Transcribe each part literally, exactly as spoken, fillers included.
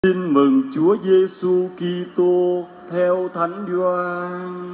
Tin mừng Chúa Giêsu Kitô theo Thánh Gioan.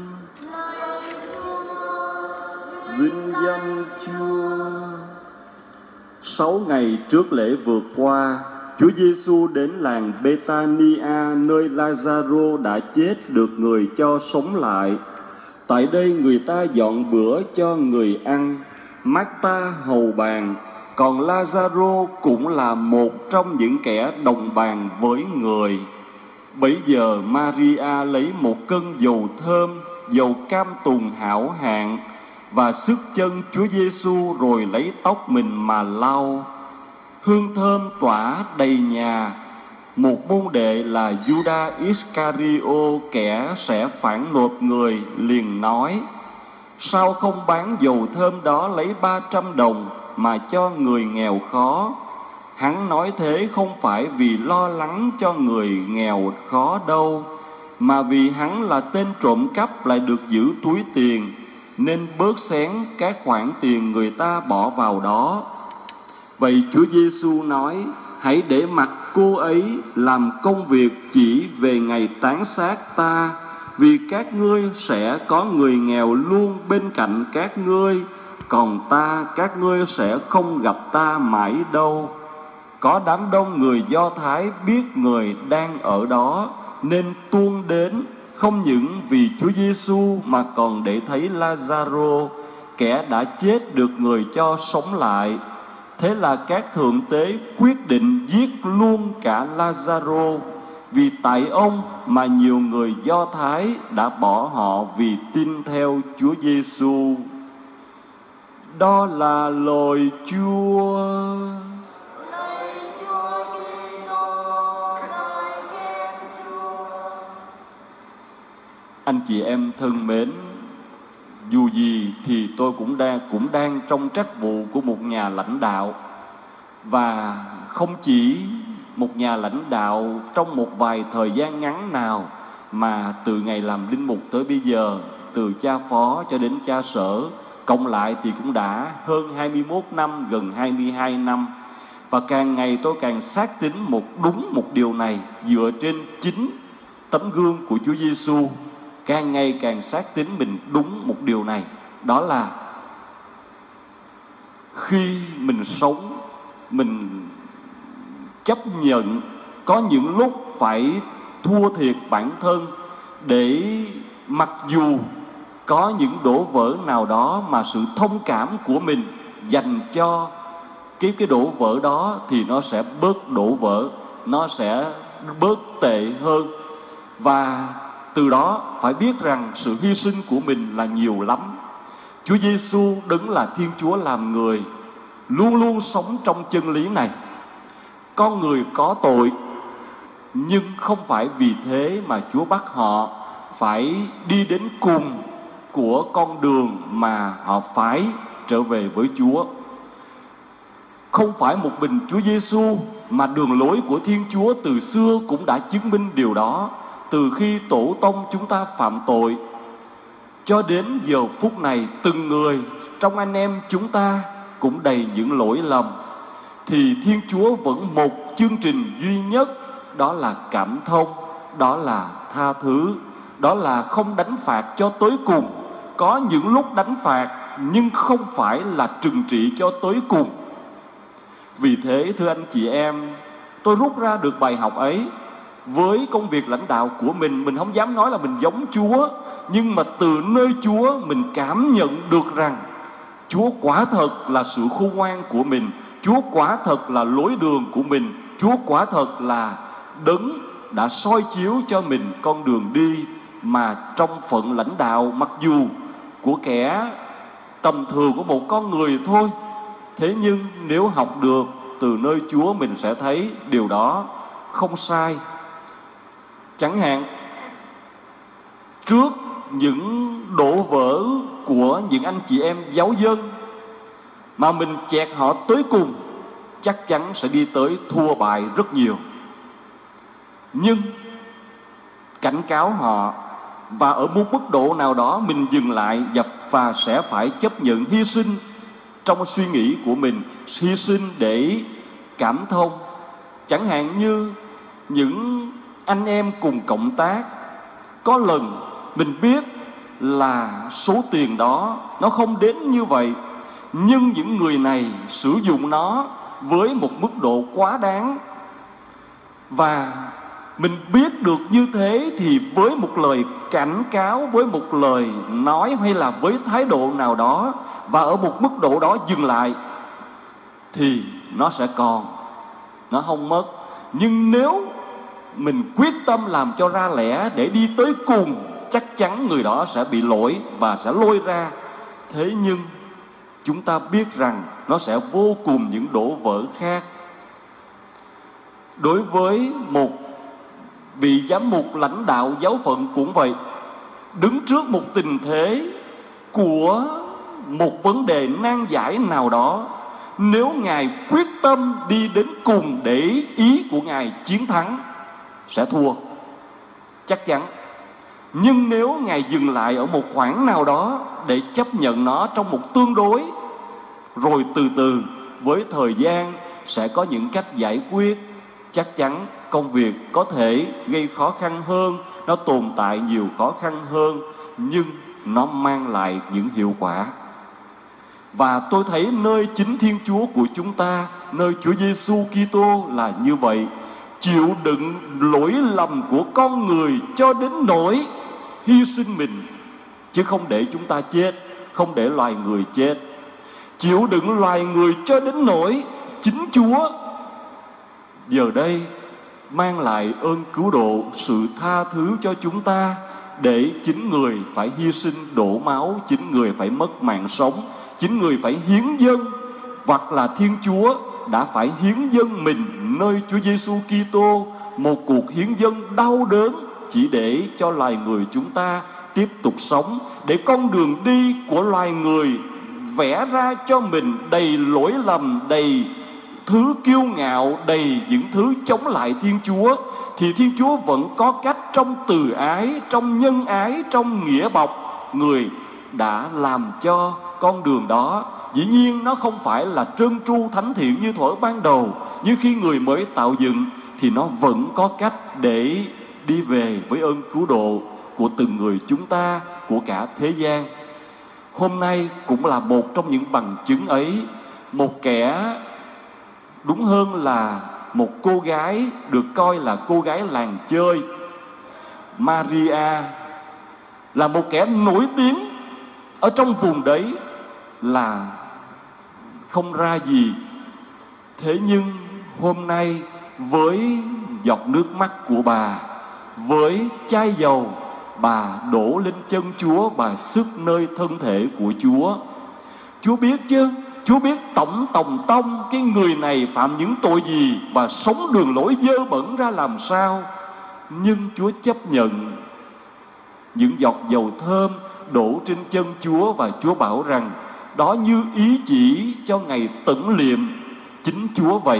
Vinh danh Chúa. Sáu ngày trước lễ vượt qua, Chúa Giêsu đến làng Bethania nơi Lazaro đã chết được người cho sống lại. Tại đây người ta dọn bữa cho người ăn. Mác-ta hầu bàn, còn Lazaro cũng là một trong những kẻ đồng bàn với người. Bấy giờ Maria lấy một cân dầu thơm, dầu cam tùng hảo hạng, và xức chân Chúa Giêsu rồi lấy tóc mình mà lau. Hương thơm tỏa đầy nhà. Một môn đệ là Giuđa Iscario, kẻ sẽ phản nộp người, liền nói: sao không bán dầu thơm đó lấy ba trăm đồng mà cho người nghèo khó? Hắn nói thế không phải vì lo lắng cho người nghèo khó đâu, mà vì hắn là tên trộm cắp lại được giữ túi tiền, nên bớt xén các khoản tiền người ta bỏ vào đó. Vậy Chúa Giêsu nói: hãy để mặc cô ấy làm công việc chỉ về ngày táng xác ta, vì các ngươi sẽ có người nghèo luôn bên cạnh các ngươi, còn ta các ngươi sẽ không gặp ta mãi đâu. Có đám đông người Do Thái biết người đang ở đó, nên tuôn đến, không những vì Chúa Giêsu mà còn để thấy Lazaro, kẻ đã chết được người cho sống lại. Thế là các thượng tế quyết định giết luôn cả Lazaro, vì tại ông mà nhiều người Do Thái đã bỏ họ vì tin theo Chúa Giêsu. Đó là lời Chúa. Lạy Chúa Kitô, ngợi khen Chúa. Anh chị em thân mến, dù gì thì tôi cũng đang cũng đang trong trách vụ của một nhà lãnh đạo, và không chỉ một nhà lãnh đạo trong một vài thời gian ngắn nào, mà từ ngày làm linh mục tới bây giờ, từ cha phó cho đến cha sở, cộng lại thì cũng đã hơn hai mươi mốt năm, gần hai mươi hai năm. Và càng ngày tôi càng xác tín một đúng một điều này, dựa trên chính tấm gương của Chúa Giêsu. Càng ngày càng xác tín mình đúng một điều này, đó là khi mình sống, mình chấp nhận có những lúc phải thua thiệt bản thân, để mặc dù có những đổ vỡ nào đó mà sự thông cảm của mình dành cho cái cái đổ vỡ đó thì nó sẽ bớt đổ vỡ, nó sẽ bớt tệ hơn. Và từ đó phải biết rằng sự hy sinh của mình là nhiều lắm. Chúa Giêsu đấng là Thiên Chúa làm người, luôn luôn sống trong chân lý này. Con người có tội, nhưng không phải vì thế mà Chúa bắt họ phải đi đến cùng của con đường mà họ phải trở về với Chúa. Không phải một mình Chúa Giêsu, mà đường lối của Thiên Chúa từ xưa cũng đã chứng minh điều đó. Từ khi tổ tông chúng ta phạm tội cho đến giờ phút này, từng người trong anh em chúng ta cũng đầy những lỗi lầm, thì Thiên Chúa vẫn một chương trình duy nhất, đó là cảm thông, đó là tha thứ, đó là không đánh phạt cho tới cùng. Có những lúc đánh phạt, nhưng không phải là trừng trị cho tới cùng. Vì thế thưa anh chị em, tôi rút ra được bài học ấy. Với công việc lãnh đạo của mình, mình không dám nói là mình giống Chúa, nhưng mà từ nơi Chúa mình cảm nhận được rằng Chúa quả thật là sự khôn ngoan của mình, Chúa quả thật là lối đường của mình, Chúa quả thật là đấng đã soi chiếu cho mình con đường đi. Mà trong phận lãnh đạo, mặc dù của kẻ tầm thường của một con người thôi, thế nhưng nếu học được từ nơi Chúa, mình sẽ thấy điều đó không sai. Chẳng hạn, trước những đổ vỡ của những anh chị em giáo dân mà mình chẹt họ tới cùng, chắc chắn sẽ đi tới thua bại rất nhiều. Nhưng cảnh cáo họ, và ở một mức độ nào đó mình dừng lại và, và sẽ phải chấp nhận hy sinh trong suy nghĩ của mình, hy sinh để cảm thông. Chẳng hạn như những anh em cùng cộng tác, có lần mình biết là số tiền đó nó không đến như vậy, nhưng những người này sử dụng nó với một mức độ quá đáng. Và mình biết được như thế thì với một lời cảnh cáo, với một lời nói hay là với thái độ nào đó, và ở một mức độ đó dừng lại, thì nó sẽ còn, nó không mất. Nhưng nếu mình quyết tâm làm cho ra lẽ để đi tới cùng, chắc chắn người đó sẽ bị lỗi và sẽ lôi ra. Thế nhưng chúng ta biết rằng nó sẽ vô cùng những đổ vỡ khác. Đối với một vị giám mục lãnh đạo giáo phận cũng vậy, đứng trước một tình thế của một vấn đề nan giải nào đó, nếu Ngài quyết tâm đi đến cùng để ý của Ngài chiến thắng, sẽ thua, chắc chắn. Nhưng nếu Ngài dừng lại ở một khoảng nào đó để chấp nhận nó trong một tương đối, rồi từ từ với thời gian sẽ có những cách giải quyết, chắc chắn công việc có thể gây khó khăn hơn, nó tồn tại nhiều khó khăn hơn, nhưng nó mang lại những hiệu quả. Và tôi thấy nơi chính Thiên Chúa của chúng ta, nơi Chúa Giêsu Kitô là như vậy, chịu đựng lỗi lầm của con người cho đến nỗi hy sinh mình, chứ không để chúng ta chết, không để loài người chết. Chịu đựng loài người cho đến nỗi chính Chúa giờ đây mang lại ơn cứu độ, sự tha thứ cho chúng ta, để chính người phải hy sinh đổ máu, chính người phải mất mạng sống, chính người phải hiến dâng, hoặc là Thiên Chúa đã phải hiến dâng mình nơi Chúa Giêsu Kitô, một cuộc hiến dâng đau đớn chỉ để cho loài người chúng ta tiếp tục sống, để con đường đi của loài người vẽ ra cho mình đầy lỗi lầm, đầy thứ kiêu ngạo, đầy những thứ chống lại Thiên Chúa, thì Thiên Chúa vẫn có cách trong từ ái, trong nhân ái, trong nghĩa bọc, người đã làm cho con đường đó. Dĩ nhiên nó không phải là trơn tru thánh thiện như thuở ban đầu, nhưng khi người mới tạo dựng thì nó vẫn có cách để đi về với ơn cứu độ của từng người chúng ta, của cả thế gian. Hôm nay cũng là một trong những bằng chứng ấy. Một kẻ, đúng hơn là một cô gái được coi là cô gái làng chơi, Maria, là một kẻ nổi tiếng ở trong vùng đấy là không ra gì. Thế nhưng hôm nay với giọt nước mắt của bà, với chai dầu, bà đổ lên chân Chúa, bà sức nơi thân thể của Chúa. Chúa biết chứ, Chúa biết tổng tòng tông cái người này phạm những tội gì và sống đường lối dơ bẩn ra làm sao. Nhưng Chúa chấp nhận những giọt dầu thơm đổ trên chân Chúa, và Chúa bảo rằng đó như ý chỉ cho ngày tẩn liệm chính Chúa vậy.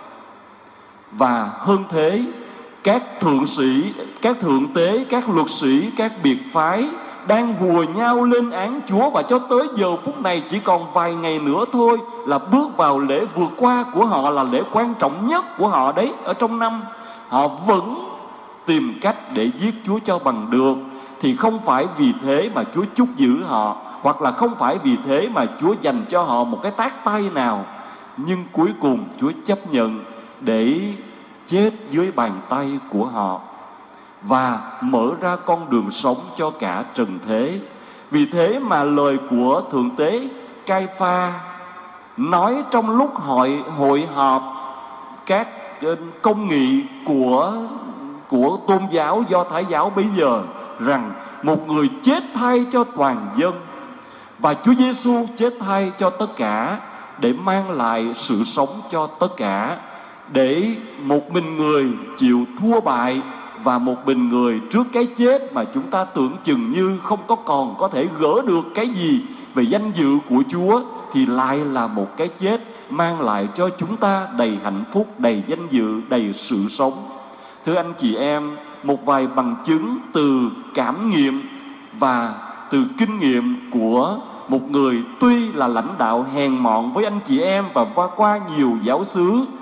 Và hơn thế, các thượng sĩ, các thượng tế, các luật sĩ, các biệt phái đang hùa nhau lên án Chúa, và cho tới giờ phút này chỉ còn vài ngày nữa thôi là bước vào lễ vượt qua của họ, là lễ quan trọng nhất của họ đấy ở trong năm. Họ vẫn tìm cách để giết Chúa cho bằng được. Thì không phải vì thế mà Chúa trút giữ họ, hoặc là không phải vì thế mà Chúa dành cho họ một cái tát tay nào. Nhưng cuối cùng Chúa chấp nhận để chết dưới bàn tay của họ và mở ra con đường sống cho cả trần thế. Vì thế mà lời của thượng tế Cai-pha nói trong lúc hội hội họp các công nghị của của tôn giáo Do Thái giáo bây giờ, rằng một người chết thay cho toàn dân, và Chúa Giêsu chết thay cho tất cả để mang lại sự sống cho tất cả, để một mình người chịu thua bại, và một mình người trước cái chết mà chúng ta tưởng chừng như không có còn có thể gỡ được cái gì về danh dự của Chúa, thì lại là một cái chết mang lại cho chúng ta đầy hạnh phúc, đầy danh dự, đầy sự sống. Thưa anh chị em, một vài bằng chứng từ cảm nghiệm và từ kinh nghiệm của một người tuy là lãnh đạo hèn mọn với anh chị em và qua qua nhiều giáo xứ,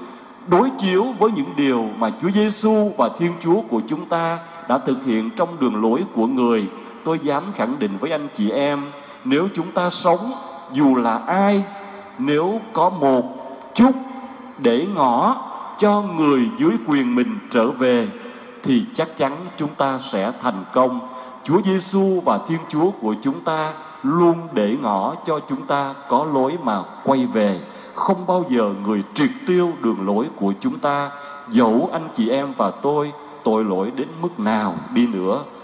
đối chiếu với những điều mà Chúa Giêsu và Thiên Chúa của chúng ta đã thực hiện trong đường lối của Người, tôi dám khẳng định với anh chị em, nếu chúng ta sống dù là ai, nếu có một chút để ngỏ cho người dưới quyền mình trở về, thì chắc chắn chúng ta sẽ thành công. Chúa Giêsu và Thiên Chúa của chúng ta luôn để ngỏ cho chúng ta có lối mà quay về. Không bao giờ người triệt tiêu đường lối của chúng ta, dẫu anh chị em và tôi tội lỗi đến mức nào đi nữa.